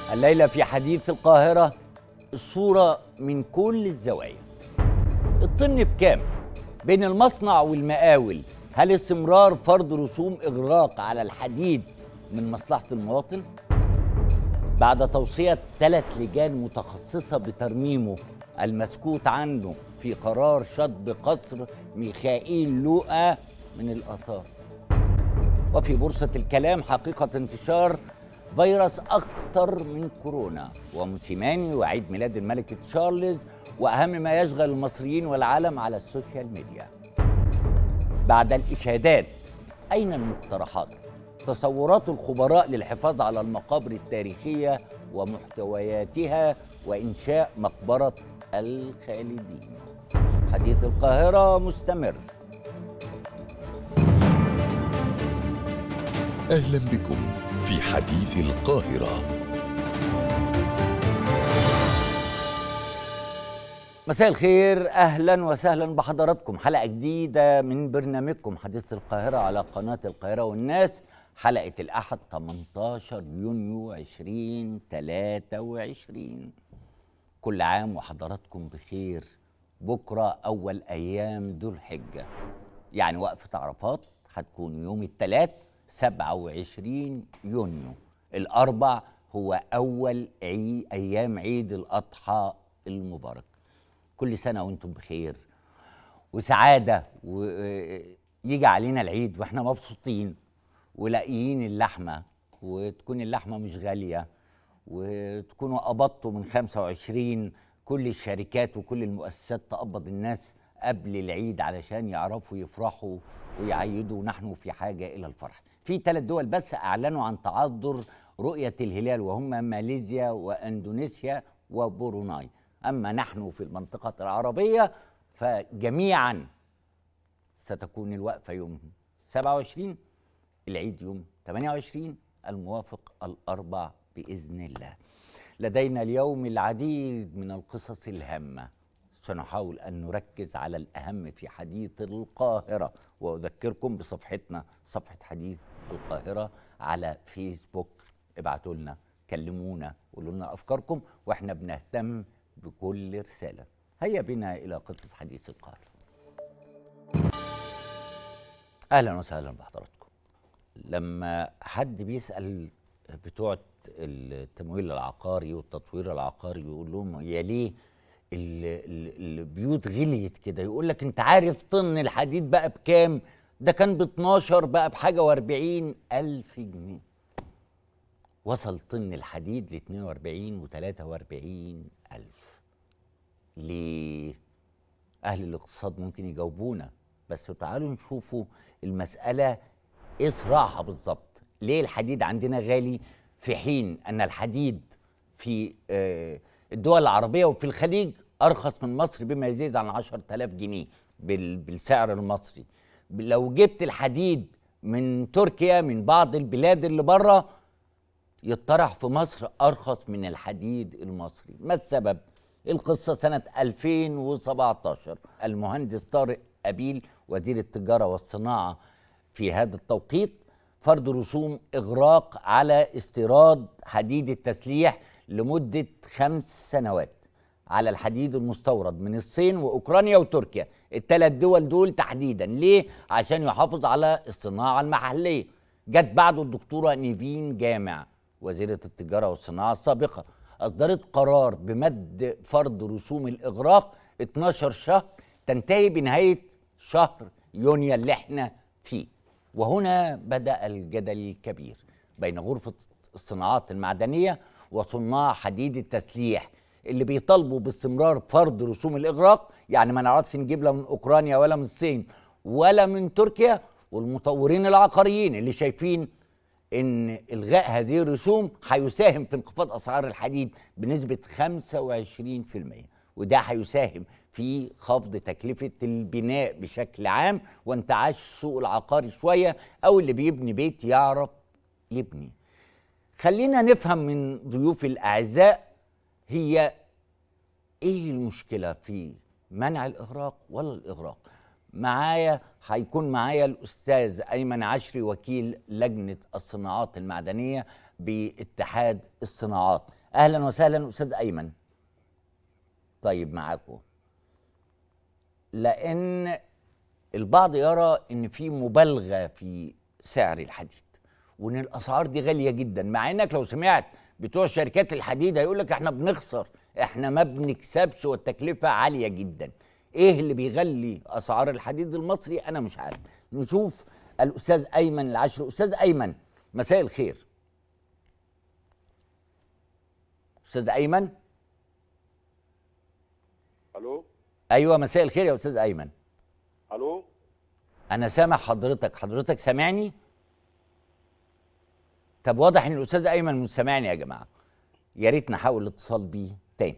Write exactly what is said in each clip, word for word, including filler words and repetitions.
الليلة في حديث القاهرة الصورة من كل الزوايا. الطن بكام؟ بين المصنع والمقاول، هل استمرار فرض رسوم إغراق على الحديد من مصلحة المواطن؟ بعد توصية ثلاث لجان متخصصة بترميمه المسكوت عنه في قرار شطب قصر ميخائيل لوقا من الآثار. وفي بورصة الكلام حقيقة انتشار فيروس أخطر من كورونا وموسيماني وعيد ميلاد الملك تشارلز وأهم ما يشغل المصريين والعالم على السوشيال ميديا. بعد الإشادات أين المقترحات؟ تصورات الخبراء للحفاظ على المقابر التاريخية ومحتوياتها وإنشاء مقبرة الخالدين. حديث القاهرة مستمر. أهلا بكم في حديث القاهرة. مساء الخير، أهلا وسهلا بحضراتكم. حلقة جديدة من برنامجكم حديث القاهرة على قناة القاهرة والناس. حلقة الأحد ثمانية عشر يونيو ألفين وثلاثة وعشرين. كل عام وحضراتكم بخير. بكرة أول أيام ذو الحجة، يعني وقفة عرفات هتكون يوم الثلاث سبعة وعشرين يونيو. الأربع هو أول عي... أيام عيد الأضحى المبارك. كل سنة وانتم بخير وسعادة، ويجي علينا العيد واحنا مبسوطين ولاقيين اللحمة، وتكون اللحمة مش غالية، وتكونوا قبضتوا من خمسة وعشرين. كل الشركات وكل المؤسسات تقبض الناس قبل العيد علشان يعرفوا يفرحوا ويعيدوا، ونحن في حاجة إلى الفرح. في ثلاث دول بس أعلنوا عن تعذر رؤية الهلال، وهم ماليزيا وأندونيسيا وبروناي. أما نحن في المنطقة العربية فجميعا ستكون الوقفة يوم سبعة وعشرين، العيد يوم ثمانية وعشرين الموافق الأربع بإذن الله. لدينا اليوم العديد من القصص الهامة، سنحاول أن نركز على الأهم في حديث القاهرة، وأذكركم بصفحتنا صفحة حديث القاهرة على فيسبوك. ابعتوا لنا، كلمونا، قولوا لنا أفكاركم، وإحنا بنهتم بكل رسالة. هيا بنا إلى قصص حديث القاهرة. أهلا وسهلا بحضراتكم. لما حد بيسأل بتوع التمويل العقاري والتطوير العقاري يقول لهم هي ليه البيوت غليت كده، يقول لك انت عارف طن الحديد بقى بكام؟ ده كان ب اتناشر بقى بحاجه واربعين الف جنيه. وصل طن الحديد ل اتنين واربعين و تلاتة واربعين الف. ليه؟ اهل الاقتصاد ممكن يجاوبونا، بس تعالوا نشوفوا المساله ايه صراحه بالظبط. ليه الحديد عندنا غالي في حين ان الحديد في آه الدول العربية وفي الخليج أرخص من مصر بما يزيد عن عشرة آلاف جنيه بالسعر المصري؟ لو جبت الحديد من تركيا من بعض البلاد اللي بره يطرح في مصر أرخص من الحديد المصري. ما السبب؟ القصة سنة ألفين وسبعتاشر المهندس طارق أبيل وزير التجارة والصناعة في هذا التوقيت فرض رسوم إغراق على استيراد حديد التسليح لمدة خمس سنوات على الحديد المستورد من الصين وأوكرانيا وتركيا، الثلاث دول دول تحديدا. ليه؟ عشان يحافظ على الصناعة المحلية. جت بعده الدكتورة نيفين جامع وزيرة التجارة والصناعة السابقة، أصدرت قرار بمد فرض رسوم الإغراق اتناشر شهر تنتهي بنهاية شهر يونيو اللي احنا فيه. وهنا بدأ الجدل الكبير بين غرفة الصناعات المعدنية وصناع حديد التسليح اللي بيطالبوا باستمرار فرض رسوم الإغراق، يعني ما نعرفش نجيب لا من أوكرانيا ولا من الصين ولا من تركيا، والمطورين العقاريين اللي شايفين إن إلغاء هذه الرسوم هيساهم في انخفاض أسعار الحديد بنسبة خمسة وعشرين في المية، وده هيساهم في خفض تكلفة البناء بشكل عام وانتعاش السوق العقاري شوية، أو اللي بيبني بيت يعرف يبني. خلينا نفهم من ضيوف الأعزاء هي إيه المشكلة في منع الإغراق ولا الإغراق. معايا هيكون معايا الأستاذ أيمن عشري وكيل لجنة الصناعات المعدنية باتحاد الصناعات. اهلا وسهلا استاذ ايمن. طيب معاكم. لان البعض يرى ان في مبالغه في سعر الحديد وان الاسعار دي غاليه جدا، مع انك لو سمعت بتوع شركات الحديد هيقول لك احنا بنخسر، احنا ما بنكسبش والتكلفه عاليه جدا. ايه اللي بيغلي اسعار الحديد المصري؟ انا مش عارف. نشوف الاستاذ ايمن العشري. استاذ ايمن مساء الخير. استاذ ايمن. الو. ايوه مساء الخير يا استاذ ايمن. الو. انا سامع حضرتك، حضرتك سامعني؟ طب واضح ان الاستاذ ايمن مش سامعني يا جماعه. يا ريت نحاول الاتصال بيه تاني.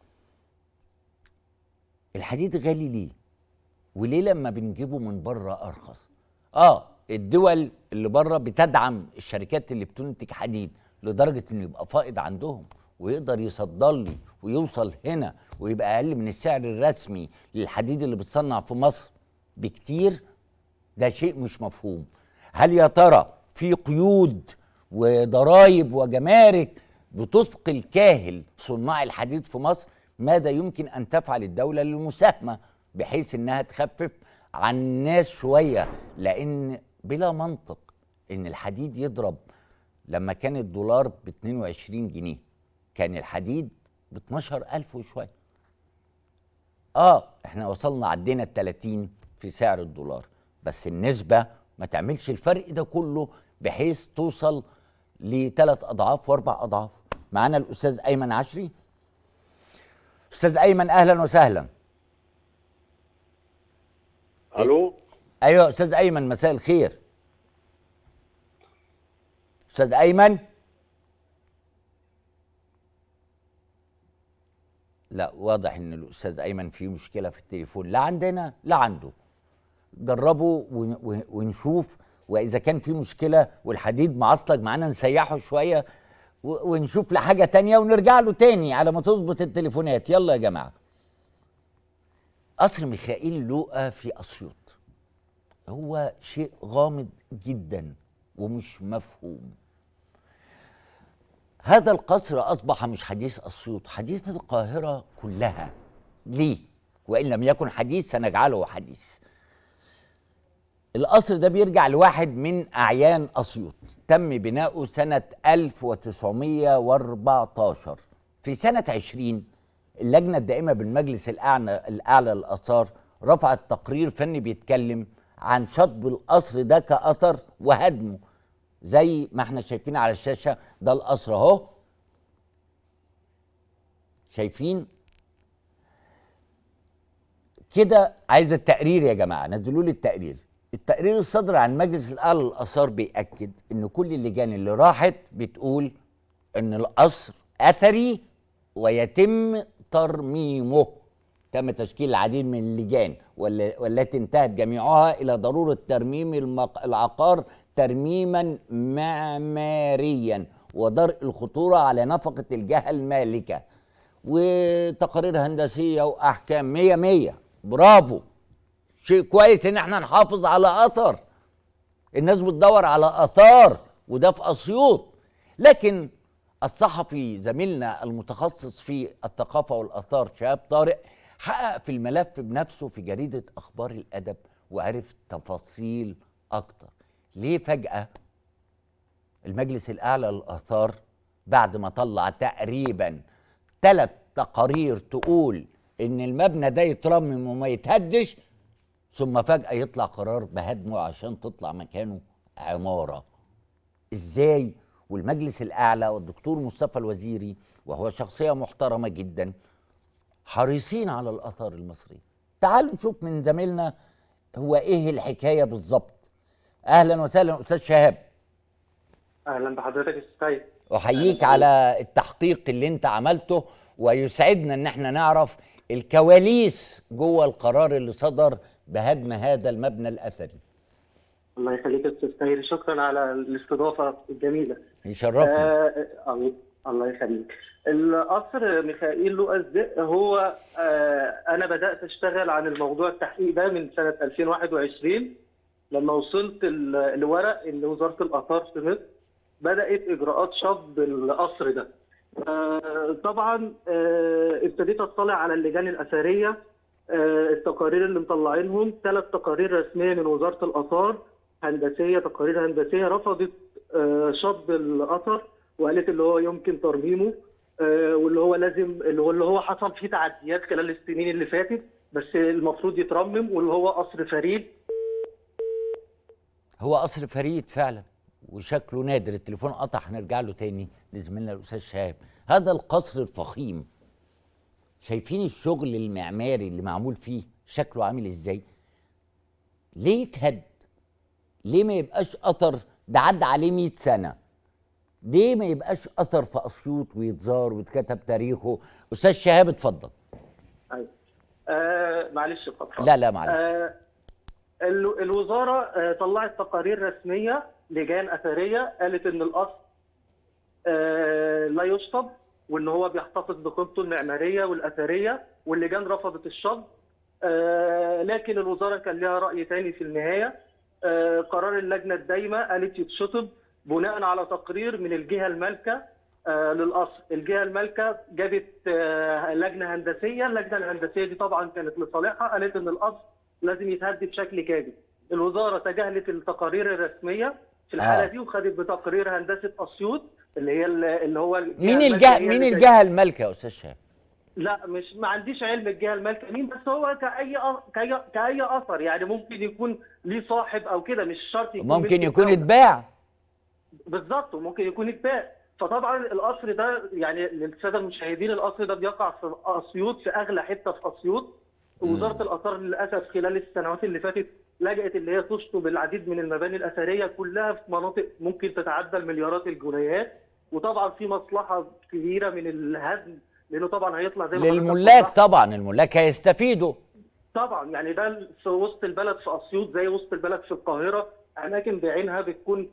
الحديد غالي ليه؟ وليه لما بنجيبه من بره ارخص؟ اه الدول اللي بره بتدعم الشركات اللي بتنتج حديد لدرجه انه يبقى فائض عندهم ويقدر يصدر لي ويوصل هنا ويبقى اقل من السعر الرسمي للحديد اللي بتصنع في مصر بكتير. ده شيء مش مفهوم. هل يا ترى في قيود وضرائب وجمارك بتثقل كاهل صناع الحديد في مصر؟ ماذا يمكن ان تفعل الدوله للمساهمه بحيث انها تخفف عن الناس شويه؟ لان بلا منطق ان الحديد يضرب. لما كان الدولار ب اتنين وعشرين جنيه كان الحديد ب اتناشر ألف وشويه. اه احنا وصلنا عدينا ال تلاتين في سعر الدولار، بس النسبه ما تعملش الفرق ده كله بحيث توصل لثلاث اضعاف واربع اضعاف. معانا الاستاذ ايمن عشري. استاذ ايمن اهلا وسهلا. الو. ايوه استاذ ايمن مساء الخير. استاذ ايمن. لا واضح ان الاستاذ ايمن فيه مشكله في التليفون، لا عندنا لا عنده. جربوا ونشوف، واذا كان في مشكله والحديد معصلج معانا نسيحه شويه ونشوف لحاجه تانية ونرجع له تاني على ما تظبط التليفونات. يلا يا جماعه. قصر ميخائيل لوقا في اسيوط هو شيء غامض جدا ومش مفهوم. هذا القصر اصبح مش حديث اسيوط، حديث القاهره كلها. ليه؟ وان لم يكن حديث سنجعله حديث. القصر ده بيرجع لواحد من اعيان اسيوط، تم بناؤه سنه ألف وتسعمية واربعتاشر. في سنه عشرين اللجنه الدائمه بالمجلس الاعلى الاعلى للاثار رفعت تقرير فني بيتكلم عن شطب القصر ده كاثر وهدمه. زي ما احنا شايفين على الشاشه ده القصر اهو. شايفين كده؟ عايز التقرير يا جماعه، نزلوا لي التقرير. التقرير الصادر عن المجلس الاعلى للاثار بيأكد ان كل اللجان اللي راحت بتقول ان القصر اثري ويتم ترميمه. تم تشكيل العديد من اللجان والتي انتهت جميعها الى ضروره ترميم العقار ترميما معماريا ودرء الخطوره على نفقه الجهه المالكه، وتقارير هندسيه واحكام. مية مية، برافو. شيء كويس ان احنا نحافظ على اثر. الناس بتدور على اثار وده في اسيوط. لكن الصحفي زميلنا المتخصص في الثقافه والاثار شهاب طارق حقق في الملف بنفسه في جريده اخبار الادب وعرف تفاصيل اكتر. ليه فجاه المجلس الاعلى للاثار بعد ما طلع تقريبا ثلاث تقارير تقول ان المبنى ده يترمم وما يتهدش، ثم فجأة يطلع قرار بهدمه عشان تطلع مكانه عمارة؟ ازاي؟ والمجلس الأعلى والدكتور مصطفى الوزيري وهو شخصية محترمة جدا حريصين على الآثار المصرية. تعالوا نشوف من زميلنا هو ايه الحكاية بالظبط. أهلا وسهلا أستاذ شهاب. أهلا بحضرتك يا أستاذ سيد. أحييك على التحقيق اللي أنت عملته، ويسعدنا إن احنا نعرف الكواليس جوه القرار اللي صدر بهدم هذا المبنى الأثري. الله يخليك يا أستاذ سيد، شكرا على الاستضافة الجميلة. يشرفنا. آه الله يخليك. القصر ميخائيل لوقا الزق هو آه أنا بدأت أشتغل عن الموضوع التحقيق ده من سنة ألفين وواحد وعشرين لما وصلت الورق إن وزارة الآثار في مصر بدأت إجراءات شطب القصر ده. آه، طبعا آه، ابتديت اطلع على اللجان الاثريه. آه، التقارير اللي مطلعينهم ثلاث تقارير رسميه من وزاره الاثار، هندسيه، تقارير هندسيه رفضت آه، شطب الاثر، وقالت اللي هو يمكن ترميمه، آه، واللي هو لازم اللي هو اللي هو حصل فيه تعديات خلال السنين اللي فاتت، بس المفروض يترمم، واللي هو قصر فريد. هو قصر فريد فعلا وشكله نادر. التليفون قطع، هنرجع له تاني لزميلنا الاستاذ شهاب. هذا القصر الفخيم، شايفين الشغل المعماري اللي معمول فيه شكله عامل ازاي؟ ليه اتهد؟ ليه ما يبقاش اثر؟ ده عدى عليه مئة سنه. ليه ما يبقاش اثر في اسيوط ويتزار ويتكتب تاريخه؟ استاذ شهاب اتفضل. ايوه. آه معلش اتفضل. لا لا معلش. آه ال- الوزاره آه طلعت تقارير رسميه، لجان اثريه قالت ان القصر آه لا يشطب، وان هو بيحتفظ بقيمته المعماريه والاثريه، واللجان رفضت الشطب. آه لكن الوزاره كان لها راي ثاني في النهايه. آه قرار اللجنه الدايمه قالت يتشطب بناء على تقرير من الجهه المالكه آه للقصر. الجهه المالكه جابت آه لجنه هندسيه، اللجنه الهندسيه دي طبعا كانت لصالحها، قالت ان القصر لازم يتهد بشكل كامل. الوزاره تجاهلت التقارير الرسميه في الحاله آه. دي، وخدت بتقرير هندسه اسيوط اللي هي اللي هو الجهة مين المالكة الجهه هي مين اللي الجهه المالكه يا استاذ شهاب؟ لا، مش ما عنديش علم الجهه المالكه مين، بس هو كاي أ- كاي كاي اثر، يعني ممكن يكون ليه صاحب او كده، مش شرط يكون ممكن ملك يكون الدولة. اتباع. بالظبط، وممكن يكون اتباع. فطبعا القصر ده يعني للساده المشاهدين، القصر ده بيقع في اسيوط، في اغلى حته في اسيوط. وزاره الاثار للاسف خلال السنوات اللي فاتت لجأت اللي هي تشطب العديد من المباني الاثريه كلها في مناطق ممكن تتعدى المليارات الجنيهات. وطبعا في مصلحه كبيره من الهدم، لانه طبعا هيطلع زي ما حضرتك للملاك وضحت. طبعا، الملاك هيستفيدوا. طبعا يعني ده في وسط البلد في اسيوط زي وسط البلد في القاهره، اماكن بعينها بتكون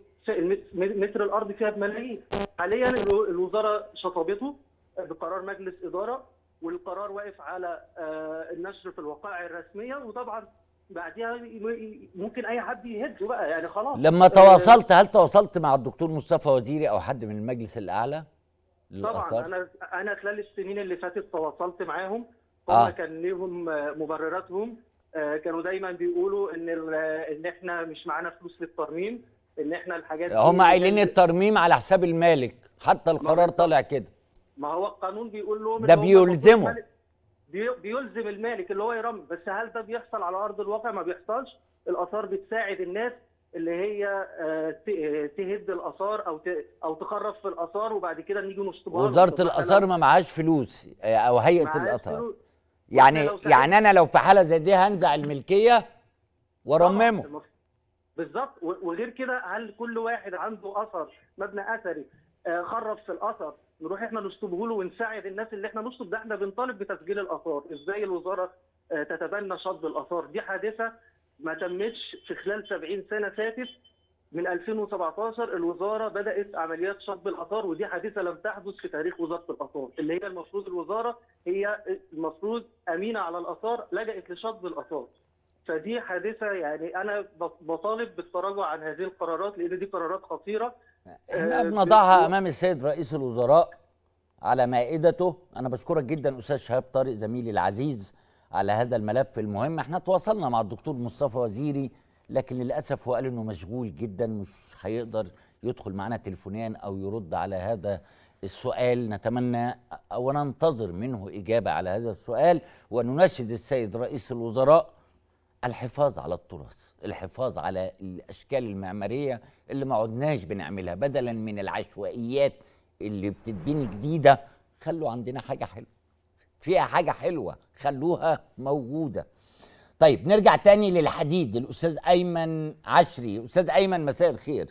متر الارض فيها بملايين. حاليا الو- الوزاره شطبته بقرار مجلس اداره، والقرار واقف على آه، النشر في الوقائع الرسميه، وطبعا بعدها ي- ممكن اي حد يهده بقى، يعني خلاص. لما آه، تواصلت، هل تواصلت مع الدكتور مصطفى وزيري او حد من المجلس الاعلى طبعا للاثار؟ انا انا خلال السنين اللي فاتت تواصلت معاهم. هم آه. كان ليهم آه، مبرراتهم. آه، كانوا دايما بيقولوا ان ال- ان احنا مش معانا فلوس للترميم، ان احنا الحاجات دي هم قايلين كان- الترميم على حساب المالك، حتى القرار بالظبط. طالع كده. ما هو القانون بيقول لهم ده إن هم المفروض بيلزمه. المالك- بي- بيلزم المالك اللي هو يرمم، بس هل ده بيحصل على ارض الواقع؟ ما بيحصلش. الاثار بتساعد الناس اللي هي آه، ت- آه، تهد الاثار او ت- او تخرب في الاثار، وبعد كده نيجي نشطبها لهم. وزاره طب إحنا الاثار لو ما معهاش فلوس آه، او هيئه معاش الاثار. فلوس، يعني وإحنا لو سألنا- يعني انا لو في حاله زي دي هنزع الملكيه وارممه. المف- بالظبط. و- وغير كده، هل كل واحد عنده اثر، مبنى اثري آه، خرب في الاثر، نروح احنا نشطبه له ونساعد الناس اللي احنا نشطب؟ ده احنا بنطالب بتسجيل الاثار. ازاي الوزاره آه، تتبنى شطب الاثار؟ دي حادثه ما تمتش في خلال سبعين سنه فاتت. من ألفين وسبعتاشر الوزاره بدات عمليات شطب الاثار، ودي حادثه لم تحدث في تاريخ وزاره الاثار، اللي هي المفروض الوزاره هي المفروض امينه على الاثار، لجأت لشطب الاثار. فدي حادثه، يعني انا بطالب بالتراجع عن هذه القرارات، لان دي قرارات خطيره. احنا آه، بنضعها في- امام السيد رئيس الوزراء على مائدته. انا بشكرك جدا استاذ شهاب طارق زميلي العزيز على هذا الملف المهم. احنا تواصلنا مع الدكتور مصطفى وزيري، لكن للاسف هو قال انه مشغول جدا، مش هيقدر يدخل معنا تليفونيا او يرد على هذا السؤال. نتمنى او ننتظر منه اجابه على هذا السؤال، ونناشد السيد رئيس الوزراء الحفاظ على التراث، الحفاظ على الاشكال المعماريه اللي ما عدناش بنعملها، بدلا من العشوائيات اللي بتتبني جديده. خلوا عندنا حاجه حلوه، فيها حاجه حلوه، خلوها موجوده. طيب نرجع تاني للحديد. الاستاذ ايمن عشري. استاذ ايمن مساء الخير.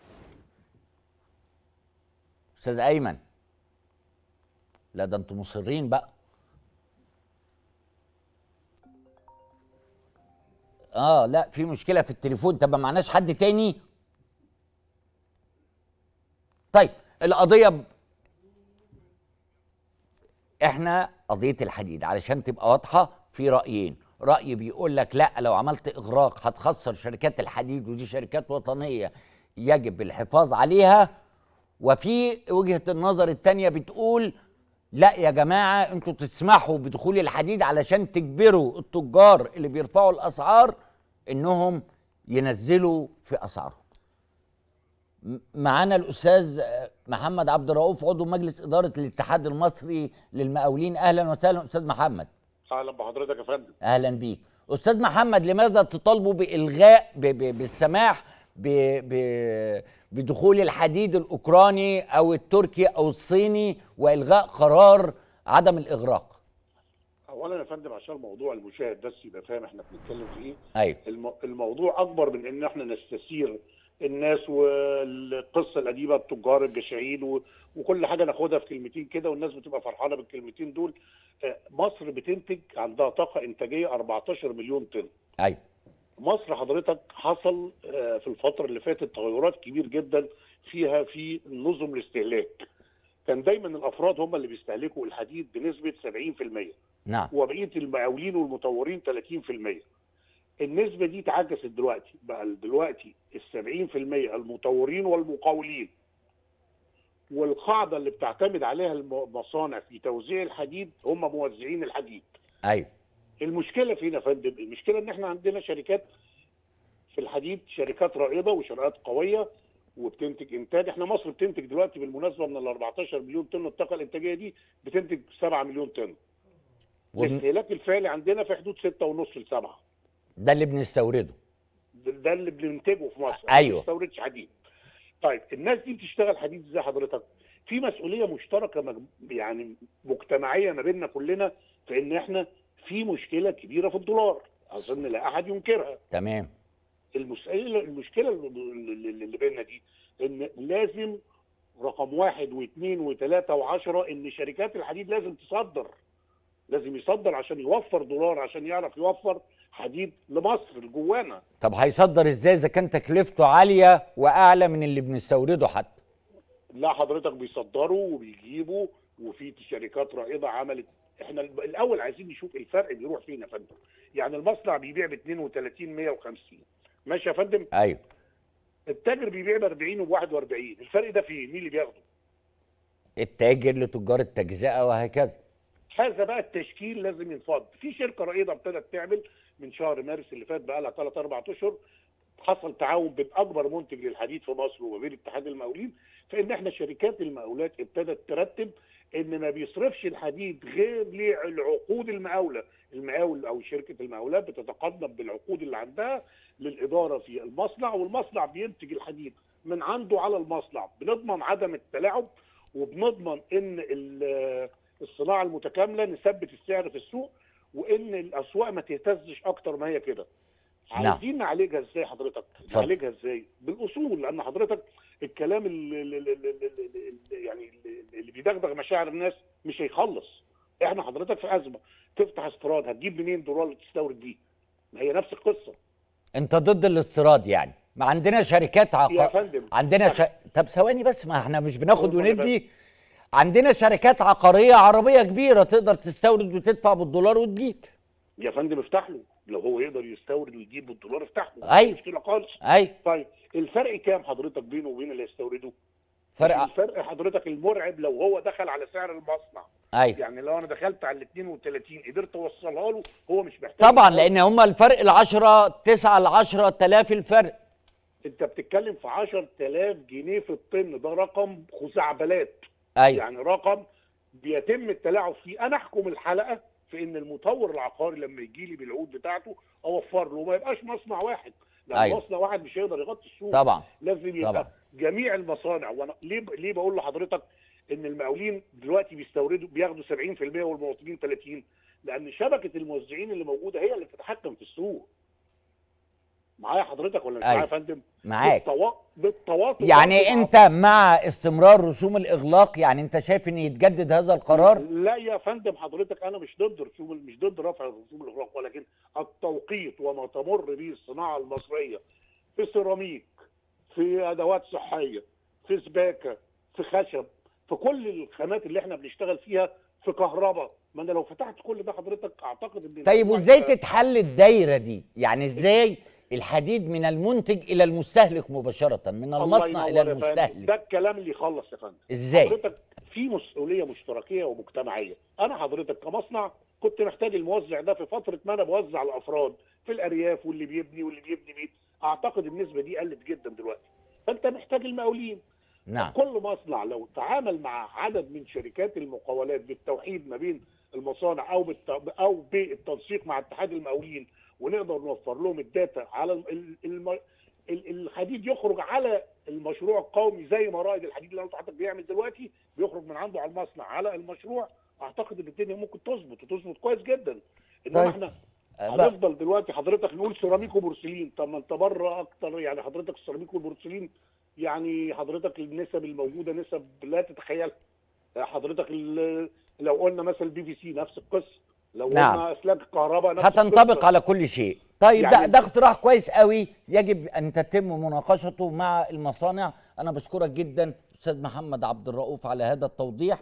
استاذ ايمن، لا ده انتوا مصرين بقى. اه لا، في مشكله في التليفون. طب ما معناش حد تاني؟ طيب القضيه ب... احنا قضيه الحديد علشان تبقى واضحه في رايين. راي بيقول لك لا، لو عملت اغراق هتخسر شركات الحديد، ودي شركات وطنيه يجب الحفاظ عليها. وفي وجهة النظر التانية بتقول لا يا جماعة انتوا تسمحوا بدخول الحديد علشان تجبروا التجار اللي بيرفعوا الأسعار انهم ينزلوا في أسعارهم. معانا الأستاذ محمد عبد الرؤوف عضو مجلس إدارة الاتحاد المصري للمقاولين. أهلا وسهلا أستاذ محمد. اهلا بحضرتك يا فندم. أهلا بيك أستاذ محمد. لماذا تطالبوا بإلغاء ب ب بالسماح ب ب بدخول الحديد الأوكراني أو التركي أو الصيني وإلغاء قرار عدم الإغراق؟ اولا يا فندم عشان موضوع المشاهد بس يبقى فاهم احنا بنتكلم في ايه. أيوه. الم... الموضوع اكبر من ان احنا نستثير الناس والقصه القديمه التجار الجشعين و... وكل حاجه ناخدها في كلمتين كده والناس بتبقى فرحانه بالكلمتين دول. مصر بتنتج عندها طاقه انتاجيه أربعتاشر مليون طن. ايوه. مصر حضرتك حصل في الفتره اللي فاتت تغيرات كبير جدا فيها في نظم الاستهلاك. كان دايما الافراد هم اللي بيستهلكوا الحديد بنسبه سبعين في المية. نعم. وبقيه المقاولين والمطورين ثلاثين في المية. النسبه دي اتعكست دلوقتي، بقى دلوقتي ال سبعين في المية المطورين والمقاولين. والقاعده اللي بتعتمد عليها المصانع في توزيع الحديد هم موزعين الحديد. ايوه. المشكله فين يا فندم؟ المشكله ان احنا عندنا شركات في الحديد، شركات رائده وشركات قويه وبتنتج انتاج. احنا مصر بتنتج دلوقتي بالمناسبه من ال أربعتاشر مليون طن الطاقه الانتاجيه دي بتنتج سبعة مليون طن. الاستهلاك الفعلي عندنا في حدود ستة ونص لسبعة. ده اللي بنستورده. ده اللي بننتجه في مصر. ايوه. ما بنستوردش حديد. طيب الناس دي بتشتغل حديد ازاي حضرتك؟ في مسؤوليه مشتركه مج... يعني مجتمعيه ما بيننا كلنا في ان احنا في مشكله كبيره في الدولار، اظن لا احد ينكرها. تمام. المسألة المشكله اللي بيننا دي ان لازم رقم واحد واثنين وثلاثه وعشره ان شركات الحديد لازم تصدر. لازم يصدر عشان يوفر دولار، عشان يعرف يوفر حديد لمصر جوانا. طب هيصدر ازاي اذا كان تكلفته عاليه واعلى من اللي بنستورده حتى؟ لا حضرتك بيصدروا وبيجيبوا وفي شركات رائده عملت. احنا الاول عايزين نشوف الفرق بيروح فين يا فندم. يعني المصنع بيبيع ب اتنين وتلاتين مية وخمسين ماشي يا فندم؟ ايوه. التاجر بيبيع ب أربعين وواحد وأربعين، الفرق ده فين؟ مين اللي بياخده؟ التاجر لتجار التجزئه وهكذا. هذا بقى التشكيل لازم ينفض. في شركه رائده ابتدت تعمل من شهر مارس اللي فات بقى لها ثلاث اربع اشهر، حصل تعاون بين اكبر منتج للحديد في مصر وما بين اتحاد المقاولين، فان احنا شركات المقاولات ابتدت ترتب ان ما بيصرفش الحديد غير للعقود المقاوله. المقاول او شركه المقاولات بتتقدم بالعقود اللي عندها للاداره في المصنع، والمصنع بينتج الحديد من عنده على المصنع. بنضمن عدم التلاعب وبنضمن ان الصناعه المتكامله نثبت السعر في السوق وان الاسواق ما تهتزش اكتر ما هي كده. عايزين نعالجها ازاي حضرتك؟ نعالجها ازاي؟ بالاصول، لان حضرتك الكلام اللي, اللي, يعني اللي بيدغدغ مشاعر الناس مش هيخلص. احنا حضرتك في ازمه، تفتح استيراد هتجيب منين دولار اللي تستورد بيه؟ ما هي نفس القصه. انت ضد الاستيراد يعني؟ ما عندنا شركات عق... يا فندم عندنا ش... طب ثواني بس، ما احنا مش بناخد وندي. عندنا شركات عقاريه عربيه كبيره تقدر تستورد وتدفع بالدولار وتجيب. يا فندم افتح له، لو هو يقدر يستورد ويجيب بالدولار افتح له. ايوه. مش مشكله خالص. ايوه. طيب الفرق كام حضرتك بينه وبين اللي يستورده؟ فرق الفرق حضرتك المرعب لو هو دخل على سعر المصنع. ايوه. يعني لو انا دخلت على ال اتنين وتلاتين قدرت اوصلها له هو مش محتاج. طبعا لان هم الفرق ال عشرة تسعة ل عشرة آلاف الفرق. انت بتتكلم في عشرة آلاف جنيه في الطن، ده رقم خزعبلات. ايوه. يعني رقم بيتم التلاعب فيه. انا احكم الحلقه في ان المطور العقاري لما يجي لي بالعقود بتاعته اوفر له، ما يبقاش مصنع واحد، لان أيوة. مصنع واحد مش هيقدر يغطي السوق. طبعا لازم يبقى طبعا. جميع المصانع. وانا ليه ليه بقول لحضرتك ان المقاولين دلوقتي بيستوردوا بياخدوا سبعين في المية والمواطنين ثلاثين؟ لان شبكه الموزعين اللي موجوده هي اللي بتتحكم في السوق. معايا حضرتك ولا مش معايا يا فندم؟ معاك. بالتوا... بالتواطؤ. يعني انت مع استمرار رسوم الاغلاق؟ يعني انت شايف ان يتجدد هذا القرار؟ لا يا فندم حضرتك انا مش ضد رسوم، مش ضد رفع رسوم الاغلاق، ولكن التوقيت وما تمر به الصناعه المصريه في سيراميك، في ادوات صحيه، في سباكه، في خشب، في كل الخامات اللي احنا بنشتغل فيها، في كهرباء. ما انا لو فتحت كل ده حضرتك اعتقد ان طيب وازاي تتحل الدايره دي؟ يعني ازاي الحديد من المنتج الى المستهلك مباشره، من المصنع الى المستهلك. ده الكلام اللي يخلص يا فندم. ازاي؟ حضرتك في مسؤوليه مشتركيه ومجتمعيه. انا حضرتك كمصنع كنت محتاج الموزع ده في فتره ما انا بوزع الافراد في الارياف واللي بيبني واللي بيبني بيت. اعتقد النسبه دي قلت جدا دلوقتي. فانت محتاج المقاولين. نعم. كل مصنع لو تعامل مع عدد من شركات المقاولات بالتوحيد ما بين المصانع او بالت... او بالتنسيق مع اتحاد المقاولين، ونقدر نوفر لهم الداتا على ال... الم... الحديد يخرج على المشروع القومي زي ما رائد الحديد اللي حضرتك بيعمل دلوقتي بيخرج من عنده على المصنع على المشروع. اعتقد ان الدنيا ممكن تظبط وتظبط كويس جدا. انما طيب. احنا هنفضل دلوقتي حضرتك نقول سيراميك وبورسلين. طب ما انت بره اكتر، يعني حضرتك السيراميك والبورسلين يعني حضرتك النسب الموجوده نسب لا تتخيلها. حضرتك لو قلنا مثلا البي في سي نفس القصه، لو نعم. قلنا اسلاك الكهرباء نفس هتنطبق القصة. على كل شيء. طيب يعني ده, ده اقتراح كويس قوي يجب ان تتم مناقشته مع المصانع. انا بشكرك جدا استاذ محمد عبد الرؤوف على هذا التوضيح.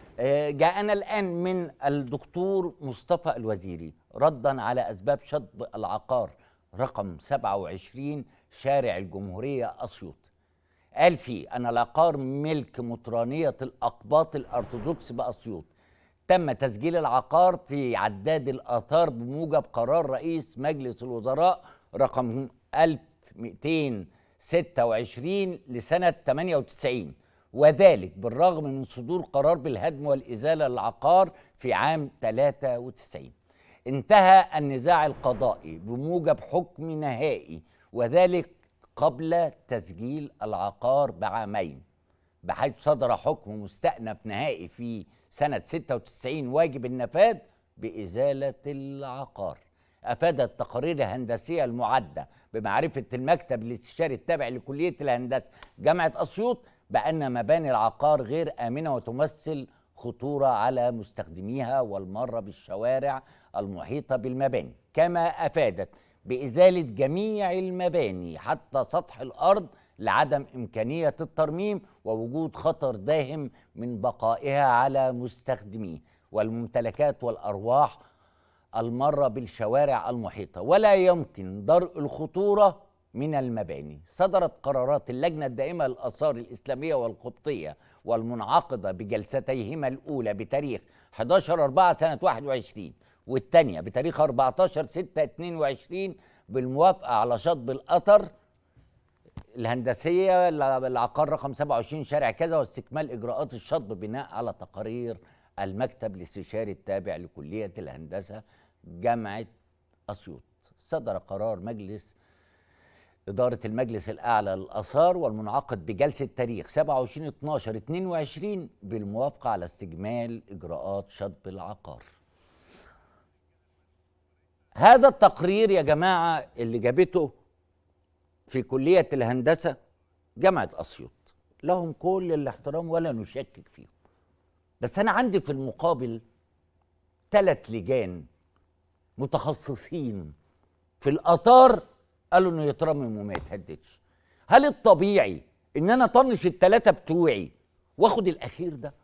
جاءنا الان من الدكتور مصطفى الوزيري ردا على اسباب شطب العقار رقم سبعة وعشرين شارع الجمهوريه اسيوط. قال فيه ان العقار ملك مطرانيه الاقباط الارثوذكس باسيوط. تم تسجيل العقار في عداد الآثار بموجب قرار رئيس مجلس الوزراء رقم ألف ومئتين وستة وعشرين لسنة ثمانية وتسعين، وذلك بالرغم من صدور قرار بالهدم والإزالة للعقار في عام ثلاثة وتسعين. انتهى النزاع القضائي بموجب حكم نهائي، وذلك قبل تسجيل العقار بعامين، بحيث صدر حكم مستأنف نهائي في سنة ستة وتسعين واجب النفاذ بإزالة العقار. أفادت التقارير الهندسية المعدة بمعرفة المكتب الاستشاري التابع لكلية الهندسة جامعة أسيوط بأن مباني العقار غير آمنة وتمثل خطورة على مستخدميها والمرة بالشوارع المحيطة بالمباني، كما أفادت بإزالة جميع المباني حتى سطح الأرض لعدم إمكانية الترميم ووجود خطر داهم من بقائها على مستخدميه والممتلكات والأرواح المرة بالشوارع المحيطة، ولا يمكن درء الخطورة من المباني. صدرت قرارات اللجنة الدائمة للآثار الإسلامية والقبطية والمنعقدة بجلستيهما الأولى بتاريخ أحد عشر أربعة سنة واحد وعشرين والثانية بتاريخ أربعة عشر ستة اثنين وعشرين بالموافقة على شطب الأثر الهندسية العقار رقم سبعة وعشرين شارع كذا واستكمال إجراءات الشطب بناء على تقارير المكتب الاستشاري التابع لكلية الهندسة جامعة أسيوط. صدر قرار مجلس إدارة المجلس الأعلى للآثار والمنعقد بجلسة تاريخ سبعة وعشرين اتناشر اتنين وعشرين بالموافقة على استكمال إجراءات شطب العقار. هذا التقرير يا جماعة اللي جابته في كلية الهندسة جامعة أسيوط لهم كل الاحترام ولا نشكك فيهم، بس أنا عندي في المقابل ثلاث لجان متخصصين في الآثار قالوا إنه يترمم وما يتهددش. هل الطبيعي إن أنا أطنش الثلاثة بتوعي وآخد الأخير ده؟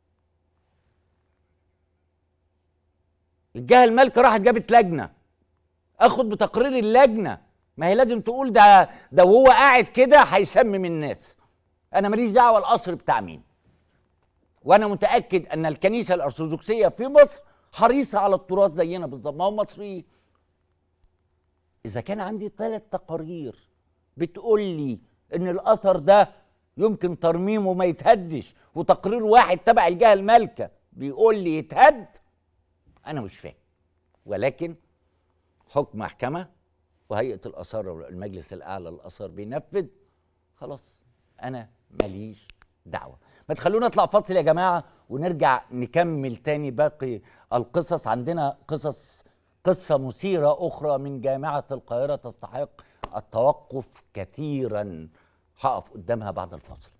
الجهة المالكة راحت جابت لجنة، آخد بتقرير اللجنة. ما هي لازم تقول ده ده وهو قاعد كده هيسمم الناس. انا ماليش دعوه القصر بتاع مين، وانا متاكد ان الكنيسه الارثوذكسيه في مصر حريصه على التراث زينا بالظبط، ما هم مصريين. اذا كان عندي ثلاث تقارير بتقول لي ان الاثر ده يمكن ترميمه وما يتهدش، وتقرير واحد تبع الجهه المالكه بيقول لي يتهد، انا مش فاهم. ولكن حكم محكمه وهيئة الآثار والمجلس الأعلى للآثار بينفذ، خلاص أنا ماليش دعوة. ما تخلونا نطلع فاصل يا جماعة ونرجع نكمل تاني باقي القصص. عندنا قصص قصة مثيرة أخرى من جامعة القاهرة تستحق التوقف كثيرا، هقف قدامها بعد الفاصل.